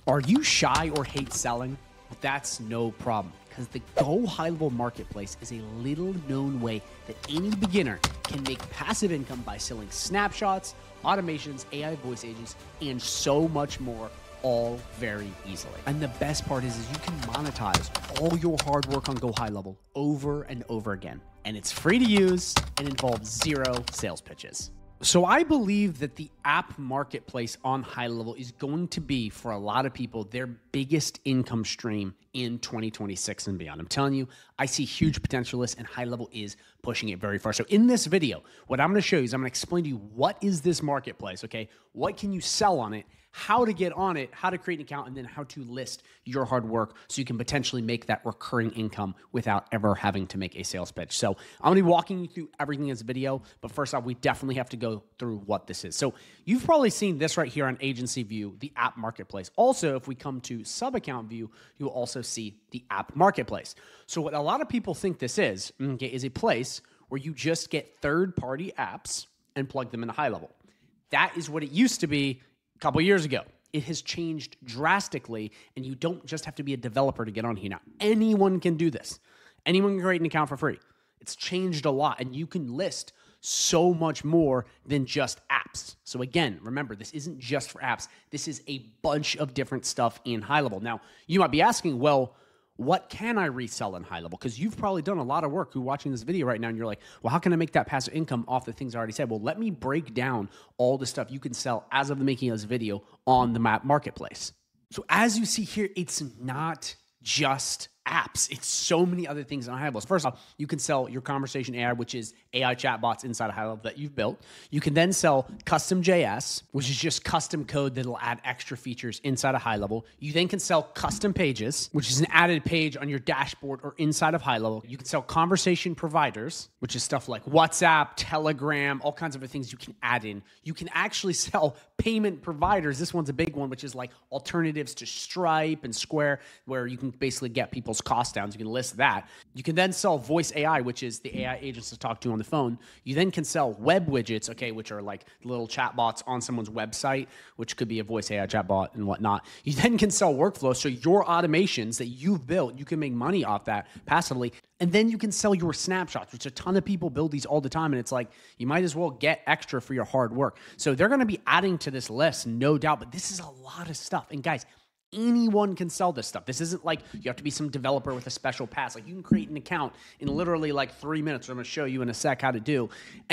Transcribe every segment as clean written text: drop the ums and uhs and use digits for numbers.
Are you shy or hate selling? That's no problem, because the GoHighLevel marketplace is a little known way that any beginner can make passive income by selling snapshots, automations, AI voice agents, and so much more, all very easily. And the best part is you can monetize all your hard work on GoHighLevel over and over again. And it's free to use and involves zero sales pitches. So I believe that the app marketplace on HighLevel is going to be, for a lot of people, their biggest income stream in 2026 and beyond. I'm telling you, I see huge potential in this, and HighLevel is pushing it very far. So in this video, what I'm going to show you is I'm going to explain to you what is this marketplace, okay? What can you sell on it? How to get on it, how to create an account, and then how to list your hard work so you can potentially make that recurring income without ever having to make a sales pitch. So I'm going to be walking you through everything in this video, but first off, we definitely have to go through what this is. So you've probably seen this right here on Agency View, the app marketplace. Also, if we come to sub-account view, you'll also see the app marketplace. So what a lot of people think this is, okay, is a place where you just get third-party apps and plug them into HighLevel. That is what it used to be couple years ago. It has changed drastically, and you don't just have to be a developer to get on here now. Anyone can do this. Anyone can create an account for free. It's changed a lot, and you can list so much more than just apps. So again, remember, this isn't just for apps. This is a bunch of different stuff in HighLevel. Now, you might be asking, well, what can I resell in HighLevel? Because you've probably done a lot of work who are watching this video right now, and you're like, well, how can I make that passive income off the things I already said? Well, let me break down all the stuff you can sell as of the making of this video on the map marketplace. So as you see here, it's not just apps. It's so many other things on HighLevel. First off, you can sell your conversation AI, which is AI chatbots inside of HighLevel that you've built. You can then sell custom JS, which is just custom code that'll add extra features inside of HighLevel. You then can sell custom pages, which is an added page on your dashboard or inside of HighLevel. You can sell conversation providers, which is stuff like WhatsApp, Telegram, all kinds of other things you can add in. You can actually sell payment providers. This one's a big one, which is like alternatives to Stripe and Square, where you can basically get people's cost downs. You can list that. You can then sell voice AI, which is the AI agents to talk to on the phone. You then can sell web widgets, okay, which are like little chatbots on someone's website, which could be a voice AI chatbot and whatnot. You then can sell workflows. So your automations that you've built, you can make money off that passively. And then you can sell your snapshots, which a ton of people build these all the time. And it's like, you might as well get extra for your hard work. So they're going to be adding to this list, no doubt, but this is a lot of stuff. And guys, anyone can sell this stuff. This isn't like you have to be some developer with a special pass. Like you can create an account in literally like 3 minutes, which I'm going to show you in a sec how to do.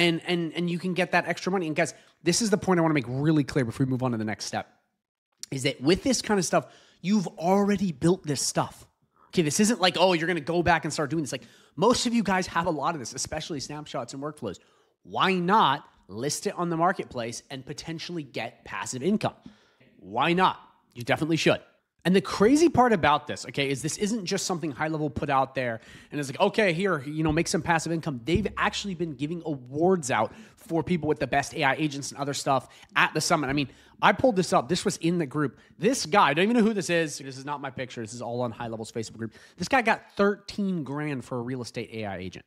And you can get that extra money. And guys, this is the point I want to make really clear before we move on to the next step, is that with this kind of stuff, you've already built this stuff. Okay, this isn't like, oh, you're going to go back and start doing this. Like most of you guys have a lot of this, especially snapshots and workflows. Why not list it on the marketplace and potentially get passive income? Why not? You definitely should. And the crazy part about this, okay, is this isn't just something HighLevel put out there and it's like, okay, here, make some passive income. They've actually been giving awards out for people with the best AI agents and other stuff at the summit. I mean, I pulled this up. This was in the group. This guy, I don't even know who this is. This is not my picture. This is all on HighLevel's Facebook group. This guy got 13 grand for a real estate AI agent.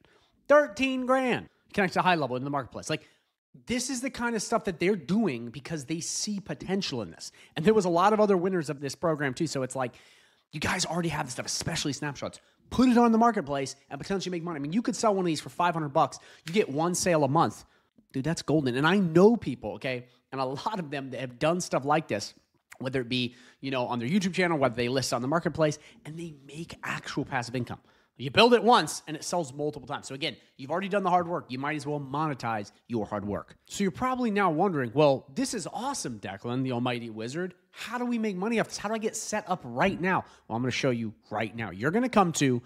13 grand connects to HighLevel in the marketplace. Like, this is the kind of stuff that they're doing because they see potential in this. And there was a lot of other winners of this program too. So it's like, you guys already have this stuff, especially snapshots. Put it on the marketplace and potentially make money. I mean, you could sell one of these for $500. You get one sale a month. Dude, that's golden. And I know people, okay, and a lot of them that have done stuff like this, whether it be, on their YouTube channel, whether they list on the marketplace, and they make actual passive income. You build it once and it sells multiple times. So again, you've already done the hard work. You might as well monetize your hard work. So you're probably now wondering, well, this is awesome, Declan, the almighty wizard. How do we make money off this? How do I get set up right now? Well, I'm going to show you right now. You're going to come to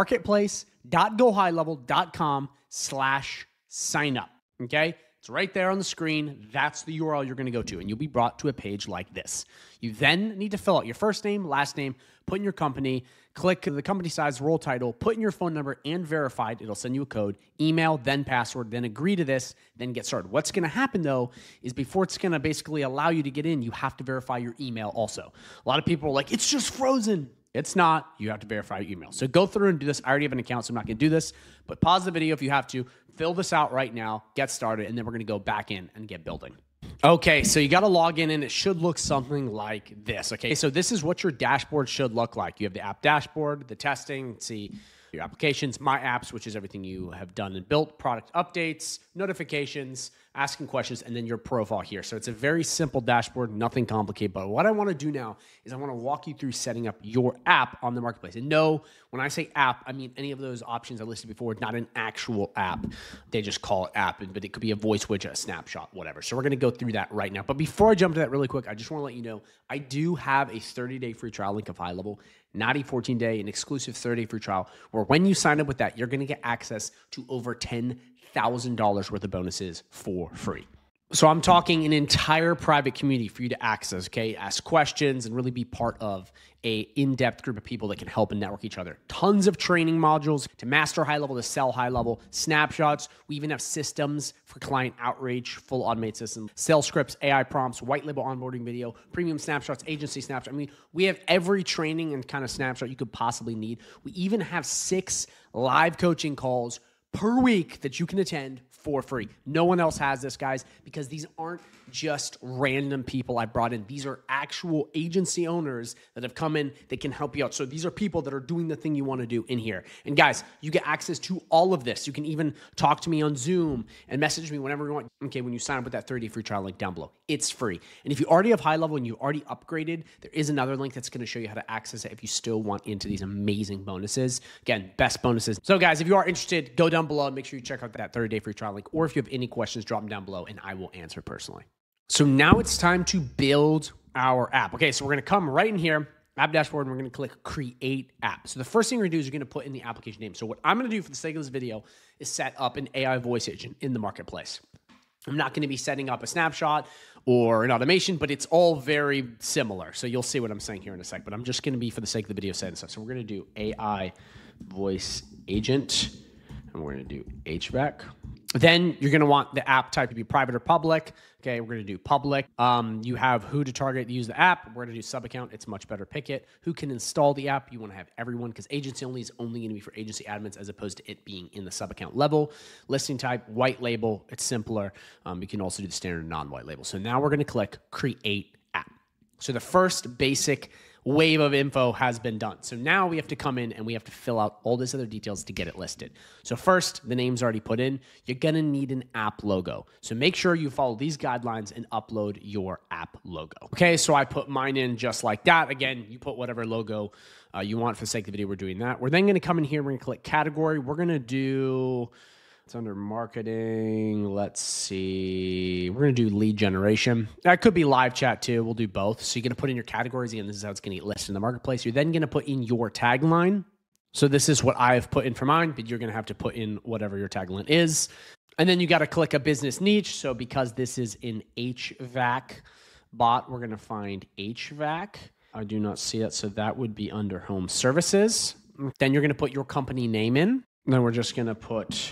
marketplace.gohighlevel.com/sign up. Okay? It's right there on the screen. That's the URL you're going to go to, and you'll be brought to a page like this. You then need to fill out your first name, last name, put in your company, click the company size, role title, put in your phone number, and verified. It'll send you a code, email, then password, then agree to this, then get started. What's going to happen, though, is before it's going to basically allow you to get in, you have to verify your email also. A lot of people are like, it's just frozen. It's not. You have to verify your email. So go through and do this. I already have an account, so I'm not going to do this. But pause the video if you have to. Fill this out right now. Get started. And then we're going to go back in and get building. Okay, so you got to log in and it should look something like this. Okay, so this is what your dashboard should look like. You have the app dashboard, the testing, see your applications, my apps, which is everything you have done and built, product updates, notifications, asking questions, and then your profile here. So it's a very simple dashboard, nothing complicated. But what I want to do now is I want to walk you through setting up your app on the marketplace. And no, when I say app, I mean any of those options I listed before, not an actual app. They just call it app, but it could be a voice widget, a snapshot, whatever. So we're going to go through that right now. But before I jump to that really quick, I just want to let you know, I do have a 30-day free trial link of HighLevel, not a 14-day, an exclusive 30-day free trial, where when you sign up with that, you're going to get access to over $10,000 worth of bonuses for free. So I'm talking an entire private community for you to access, okay? Ask questions and really be part of a in-depth group of people that can help and network each other. Tons of training modules to master high level, to sell high level, snapshots. We even have systems for client outreach, full automated systems, sales scripts, AI prompts, white label onboarding video, premium snapshots, agency snapshots. I mean, we have every training and kind of snapshot you could possibly need. We even have 6 live coaching calls per week that you can attend for free. No one else has this, guys, because these aren't just random people I brought in. These are actual agency owners that have come in that can help you out. So these are people that are doing the thing you want to do in here. And guys, you get access to all of this. You can even talk to me on Zoom and message me whenever you want. Okay, when you sign up with that 30-day free trial link down below, it's free. And if you already have HighLevel and you already upgraded, there is another link that's going to show you how to access it if you still want into these amazing bonuses. Again, best bonuses. So guys, if you are interested, go down below and make sure you check out that 30-day free trial link. Or if you have any questions, drop them down below and I will answer personally. So now it's time to build our app. Okay, so we're going to come right in here, app dashboard, and we're going to click create app. So the first thing we're going to do is you're going to put in the application name. So what I'm going to do for the sake of this video is set up an AI voice agent in the marketplace. I'm not going to be setting up a snapshot or an automation, but it's all very similar. So you'll see what I'm saying here in a sec, but I'm just going to be, for the sake of the video, setting stuff. So we're going to do AI voice agent, and we're going to do HVAC. Then you're going to want the app type to be private or public. Okay, we're going to do public. You have who to target to use the app. We're going to do sub account. It's much better. Pick it. Who can install the app? You want to have everyone, because agency only is only going to be for agency admins as opposed to it being in the sub account level. Listing type, white label. It's simpler. You can also do the standard non-white label. So now we're going to click create app. So the first basic wave of info has been done. So now we have to come in and we have to fill out all these other details to get it listed. So first, the name's already put in. You're gonna need an app logo. So make sure you follow these guidelines and upload your app logo. Okay, so I put mine in just like that. Again, you put whatever logo you want for the sake of the video. We're doing that. We're then gonna come in here, we're gonna click category. We're gonna do, it's under marketing. Let's see. We're going to do lead generation. That could be live chat too. We'll do both. So you're going to put in your categories. Again, this is how it's going to get listed in the marketplace. You're then going to put in your tagline. So this is what I've put in for mine, but you're going to have to put in whatever your tagline is. And then you got to click a business niche. So because this is an HVAC bot, we're going to find HVAC. I do not see it. So that would be under home services. Then you're going to put your company name in. Then we're just going to put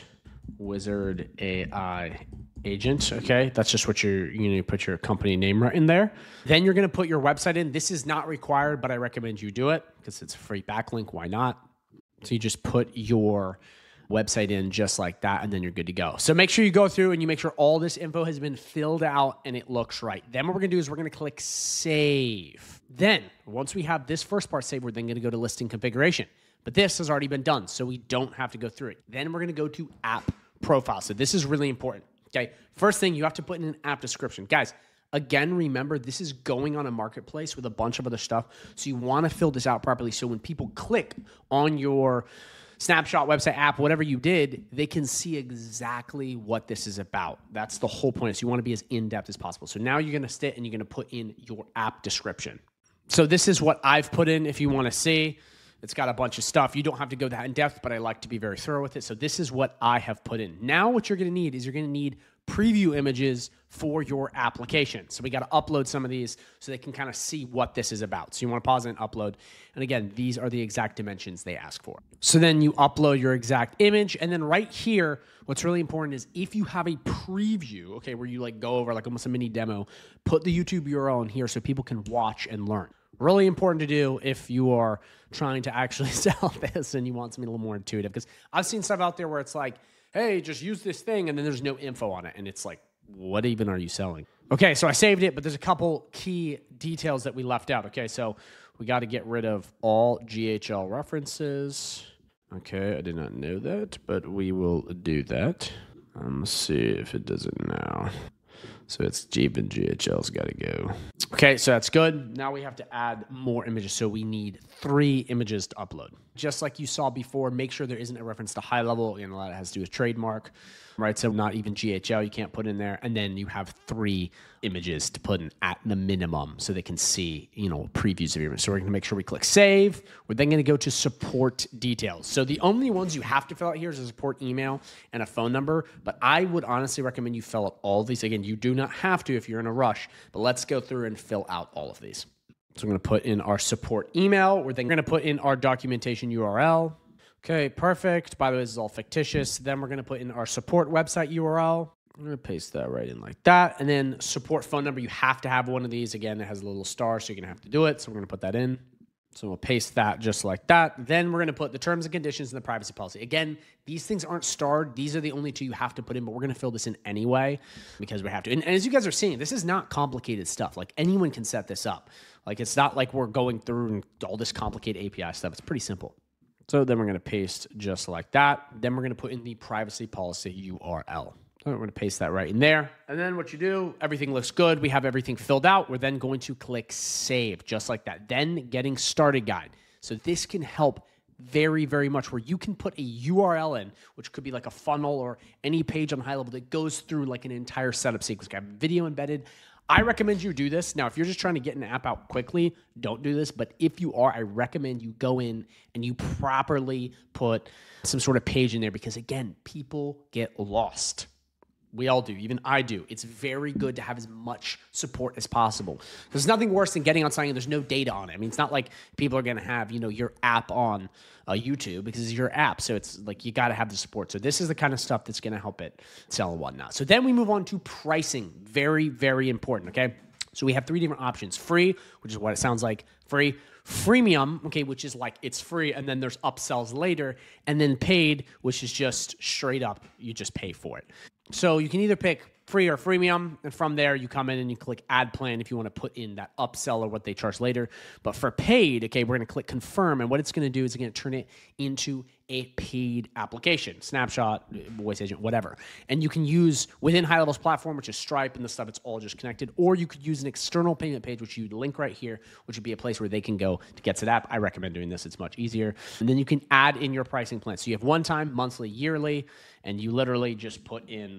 Wizard AI agent. Okay, that's just what you need to put your company name right in there. Then you're going to put your website in. This is not required, but I recommend you do it because it's a free backlink. Why not? So you just put your website in just like that, and then you're good to go. So make sure you go through and you make sure all this info has been filled out and it looks right. Then what we're going to do is we're going to click save. Then once we have this first part saved, we're then going to go to listing configuration. But this has already been done, so we don't have to go through it. Then we're going to go to app profile. So this is really important. Okay, first thing, you have to put in an app description. Guys, again, remember, this is going on a marketplace with a bunch of other stuff. So you want to fill this out properly. So when people click on your snapshot, website, app, whatever you did, they can see exactly what this is about. That's the whole point. So you want to be as in-depth as possible. So now you're going to sit and you're going to put in your app description. So this is what I've put in if you want to see. It's got a bunch of stuff. You don't have to go that in depth, but I like to be very thorough with it. So this is what I have put in. Now what you're going to need is you're going to need preview images for your application. So we got to upload some of these so they can kind of see what this is about. So you want to pause and upload. And again, these are the exact dimensions they ask for. So then you upload your exact image. And then right here, what's really important is if you have a preview, okay, where you like go over like almost a mini demo, put the YouTube URL in here so people can watch and learn. Really important to do if you are trying to actually sell this and you want something a little more intuitive. Because I've seen stuff out there where it's like, hey, just use this thing, and then there's no info on it. And it's like what even are you selling? Okay, so I saved it, but there's a couple key details that we left out. Okay, so we got to get rid of all GHL references. Okay, I did not know that, but we will do that. Let's see if it does it now. So it's Jeep and GHL's got to go. Okay, so that's good. Now we have to add more images. So we need 3 images to upload. Just like you saw before, make sure there isn't a reference to high level. And a lot of it has to do with trademark, right? So not even GHL, you can't put in there. And then you have 3 images to put in at the minimum so they can see, previews of your image. So we're going to make sure we click save. We're then going to go to support details. So the only ones you have to fill out here is a support email and a phone number. But I would honestly recommend you fill out all of these. Again, you do not have to if you're in a rush, but let's go through and fill out all of these. So I'm going to put in our support email. We're then going to put in our documentation URL. Okay, perfect. By the way, this is all fictitious. Then we're going to put in our support website URL. I'm going to paste that right in like that. And then support phone number. You have to have one of these. Again, it has a little star, so you're going to have to do it. So we're going to put that in. So we'll paste that just like that. Then we're going to put the terms and conditions and the privacy policy. Again, these things aren't starred. These are the only 2 you have to put in, but we're going to fill this in anyway because we have to. And as you guys are seeing, this is not complicated stuff. Like anyone can set this up. Like it's not like we're going through and all this complicated API stuff. It's pretty simple. So then we're going to paste just like that. Then we're going to put in the privacy policy URL. So we're going to paste that right in there. And then what you do, everything looks good. We have everything filled out. We're then going to click save just like that. Then getting started guide. So this can help very, very much where you can put a URL in, which could be like a funnel or any page on high level that goes through like an entire setup sequence. I have video embedded. I recommend you do this. Now, if you're just trying to get an app out quickly, don't do this. But if you are, I recommend you go in and you properly put some sort of page in there because, again, people get lost. We all do. Even I do. It's very good to have as much support as possible. There's nothing worse than getting on something and there's no data on it. I mean, it's not like people are going to have, your app on YouTube because it's your app. So it's like you got to have the support. So this is the kind of stuff that's going to help it sell and whatnot. So then we move on to pricing. Very, very important, okay? So we have 3 different options. Free, which is what it sounds like, free. Freemium, okay, which is like it's free, and then there's upsells later. And then paid, which is just straight up, you just pay for it. So you can either pick free or freemium, and from there you come in and you click add plan if you want to put in that upsell or what they charge later. But for paid, okay, we're going to click confirm, and what it's going to do is it's going to turn it into a paid application, Snapshot, voice agent, whatever. And you can use within High Level's platform, which is Stripe and the stuff, it's all just connected, or you could use an external payment page, which you'd link right here, which would be a place where they can go to get to that. I recommend doing this. It's much easier. And then you can add in your pricing plan. So you have one time, monthly, yearly, and you literally just put in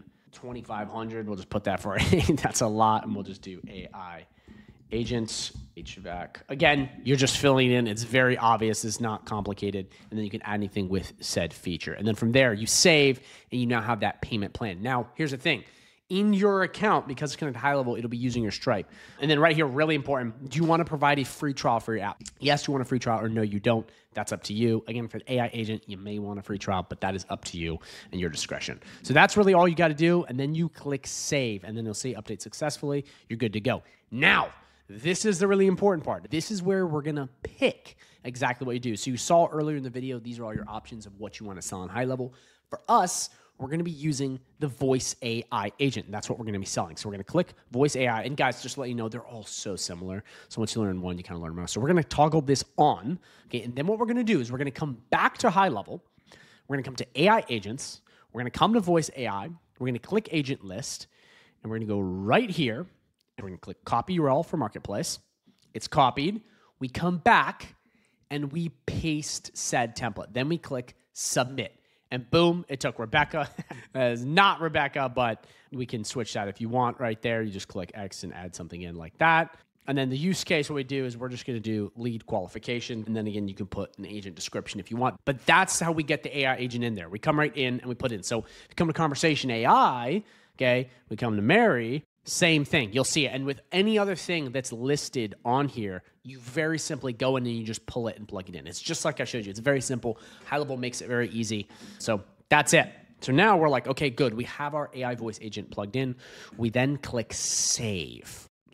2,500. We'll just put that for that's a lot, and we'll just do AI agents, HVAC. Again, you're just filling in. It's very obvious. It's not complicated. And then you can add anything with said feature. And then from there, you save, and you now have that payment plan. Now, here's the thing. In your account, because it's connected to High Level, it'll be using your Stripe. And then right here, really important, do you want to provide a free trial for your app? Yes, you want a free trial, or no, you don't. That's up to you. Again, for an AI agent, you may want a free trial, but that is up to you and your discretion. So that's really all you got to do. And then you click save, and then it'll say update successfully. You're good to go. Now, this is the really important part. This is where we're going to pick exactly what you do. So you saw earlier in the video, these are all your options of what you want to sell on High Level. For us, we're going to be using the voice AI agent. That's what we're going to be selling. So we're going to click voice AI. And guys, just to let you know, they're all so similar. So once you learn one, you kind of learn most. So we're going to toggle this on. Okay, and then what we're going to do is we're going to come back to High Level. We're going to come to AI agents. We're going to come to voice AI. We're going to click agent list. And we're going to go right here. And we're going to click copy URL for Marketplace. It's copied. We come back and we paste said template. Then we click submit. And boom, it took Rebecca. That is not Rebecca, but we can switch that if you want right there. You just click X and add something in like that. And then the use case, what we do is we're just going to do lead qualification. And then again, you can put an agent description if you want. But that's how we get the AI agent in there. We come right in and we put in. So if you come to conversation AI, okay, we come to Mary, same thing. You'll see it. And with any other thing that's listed on here, you very simply go in and you just pull it and plug it in. It's just like I showed you. It's very simple. High Level makes it very easy. So that's it. So now we're like, okay, good. We have our AI voice agent plugged in. We then click save.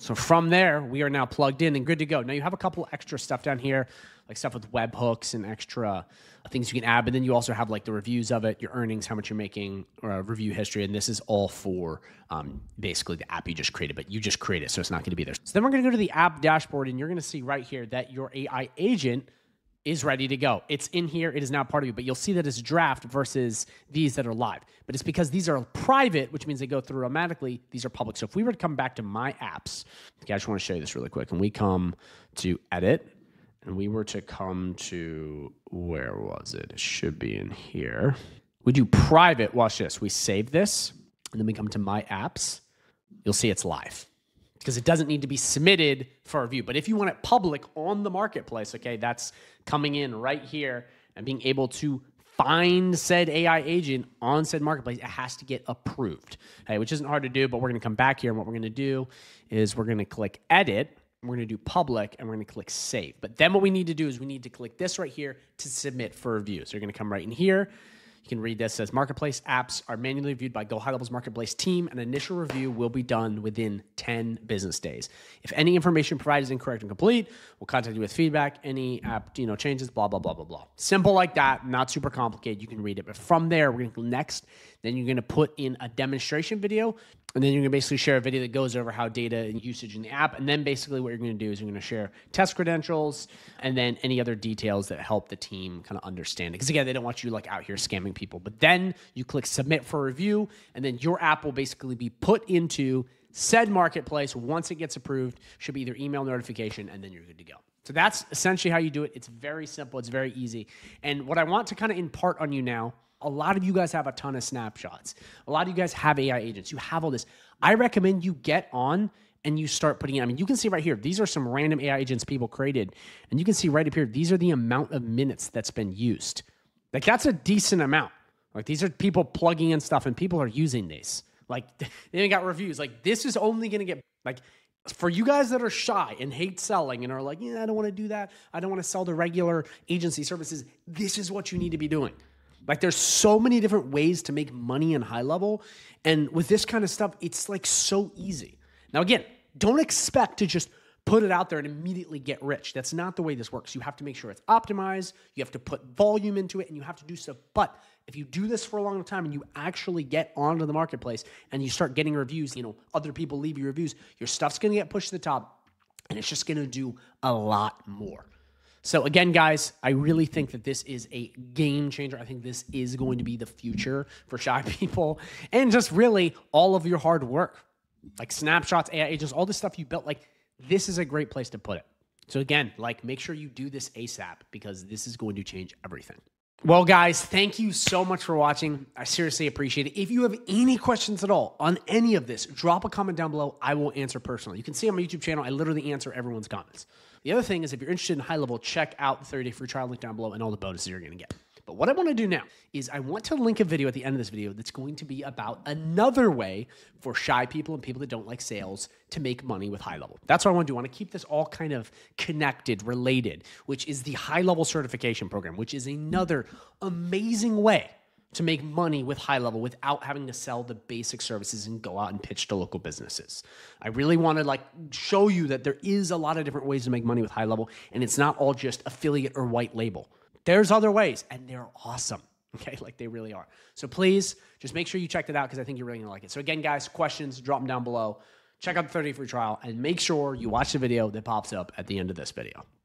So from there, we are now plugged in and good to go. Now you have a couple extra stuff down here, like stuff with webhooks and extra things you can add. But then you also have like the reviews of it, your earnings, how much you're making, review history. And this is all for basically the app you just created, but you just created, so it's not going to be there. So then we're going to go to the app dashboard, and you're going to see right here that your AI agent is ready to go. It's in here. It is now part of you, but you'll see that it's draft versus these that are live. But it's because these are private, which means they go through automatically. These are public. So if we were to come back to my apps, okay, I just want to show you this really quick. And we come to edit, and we were to come to, where was it? It should be in here. We do private. Watch this. We save this, and then we come to my apps. You'll see it's live, because it doesn't need to be submitted for review. But if you want it public on the marketplace, okay, that's coming in right here and being able to find said AI agent on said marketplace, it has to get approved, okay, which isn't hard to do, but we're going to come back here, and what we're going to do is we're going to click edit, we're going to do public, and we're going to click save. But then what we need to do is we need to click this right here to submit for review. So you're going to come right in here. You can read this. It says marketplace apps are manually reviewed by GoHighLevel's marketplace team. An initial review will be done within 10 business days. If any information provided is incorrect and complete, we'll contact you with feedback. Any app changes, blah, blah, blah, blah, blah. Simple like that, not super complicated. You can read it. But from there, we're going to go next. Then you're going to put in a demonstration video, and then you're going to basically share a video that goes over how data and usage in the app. And then basically what you're going to do is you're going to share test credentials and then any other details that help the team kind of understand it. Because again, they don't want you like out here scamming people. But then you click submit for review, and then your app will basically be put into said marketplace. Once it gets approved, should be either email notification, and then you're good to go. So that's essentially how you do it. It's very simple. It's very easy. And what I want to kind of impart on you now, a lot of you guys have a ton of snapshots. A lot of you guys have AI agents. You have all this. I recommend you get on and you start putting in. I mean, you can see right here, these are some random AI agents people created. And you can see right up here, these are the amount of minutes that's been used. Like, that's a decent amount. Like, these are people plugging in stuff, and people are using these. Like, they even got reviews. Like, this is only going to get, like, for you guys that are shy and hate selling and are like, yeah, I don't want to do that. I don't want to sell the regular agency services. This is what you need to be doing. Like, there's so many different ways to make money in high level. And with this kind of stuff, it's like so easy. Now, again, don't expect to just put it out there and immediately get rich. That's not the way this works. You have to make sure it's optimized. You have to put volume into it, and you have to do stuff. But if you do this for a long time and you actually get onto the marketplace and you start getting reviews, other people leave you reviews, your stuff's going to get pushed to the top, and it's just going to do a lot more. So again, guys, I really think that this is a game changer. I think this is going to be the future for shy people, and just really all of your hard work, like snapshots, AI agents, all this stuff you built. Like, this is a great place to put it. So again, like, make sure you do this ASAP, because this is going to change everything. Well, guys, thank you so much for watching. I seriously appreciate it. If you have any questions at all on any of this, drop a comment down below. I will answer personally. You can see on my YouTube channel, I literally answer everyone's comments. The other thing is, if you're interested in high level, check out the 30-day free trial link down below and all the bonuses you're going to get. But what I want to do now is I want to link a video at the end of this video that's going to be about another way for shy people and people that don't like sales to make money with high level. That's what I want to do. I want to keep this all kind of connected, related, which is the high level certification program, which is another amazing way to make money with high level without having to sell the basic services and go out and pitch to local businesses. I really want to show you that there is a lot of different ways to make money with high level, and it's not all just affiliate or white label. There's other ways, and they're awesome. Okay, like, they really are. So please just make sure you check that out, because I think you're really gonna like it. So again, guys, questions, drop them down below. Check out the 30-day free trial, and make sure you watch the video that pops up at the end of this video.